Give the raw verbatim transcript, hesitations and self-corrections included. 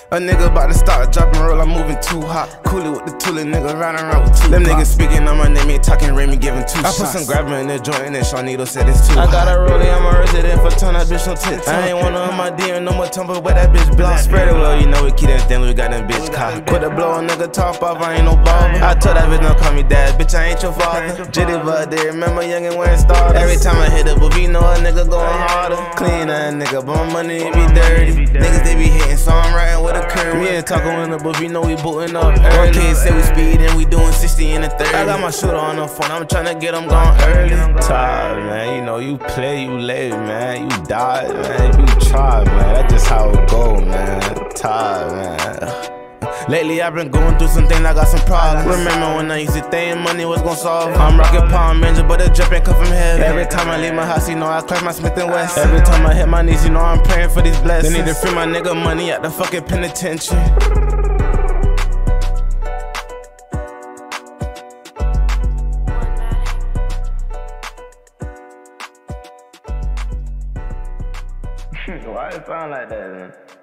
A nigga bout to start dropping roll, I'm moving too hot. Coolie with the toolie, nigga riding around with two. Them niggas speaking on my name, ain't talking Remy, giving two I shots. I put some grabber in the joint and then Shawnito said it's too I hot. got a rollie, I'm a resident for turn that bitch on tits. I ain't wanna on my D M, no more tumble with that bitch block. Spread it well, you know we keep that thing, we got them bitch caught. Put a blow on nigga top off, I ain't no baller. I told that bitch don't call me dad, bitch I ain't your father. Jitty bud there, remember young and wearing starters. Every time I hit it, but we know a nigga going harder. Clean that nigga, but my money it be dirty. Niggas they be hitting, so I'm riding with a curve. We ain't talking with it, but we know we booting up early. One kid say we speed and we doing sixty in the thirty. I got my shooter on the phone, I'm tryna get them gone early. Tired, man, you know you play, you late, man. You die, man, you try, man. That's just how it go, man. Tired, man. Lately I've been going through some things, I got some problems. Remember when I used to think money was gon' solve? I'm rockin' Palm Ranger, but the drip ain't come from heaven. Every time I leave my house, you know I clap my Smith and West. Every time I hit my knees, you know I'm praying for these blessings. They need to free my nigga money at the fucking penitentiary. Why it sound like that, man?